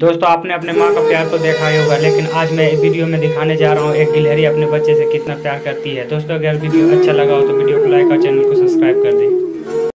दोस्तों आपने अपने माँ का प्यार तो देखा ही होगा, लेकिन आज मैं वीडियो में दिखाने जा रहा हूँ एक गिलहरी अपने बच्चे से कितना प्यार करती है। दोस्तों अगर वीडियो अच्छा लगा हो तो वीडियो को लाइक और चैनल को सब्सक्राइब कर दें।